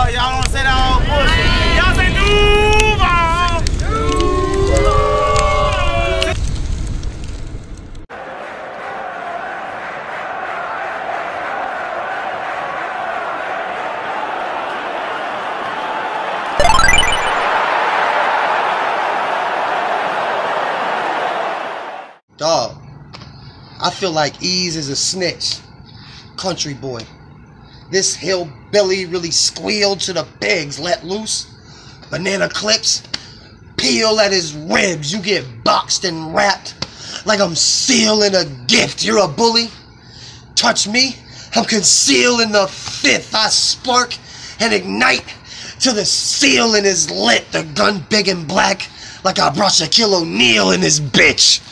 Y'all don't say that all bullshit. Y'all say Duval. Dog, I feel like Ease is a snitch. Country boy. This hillbilly really squealed to the pigs let loose. Banana clips, peel at his ribs. You get boxed and wrapped like I'm sealing a gift. You're a bully. Touch me, I'm concealing the fifth. I spark and ignite till the ceiling is lit. The gun big and black like I brought Shaquille O'Neal in this bitch.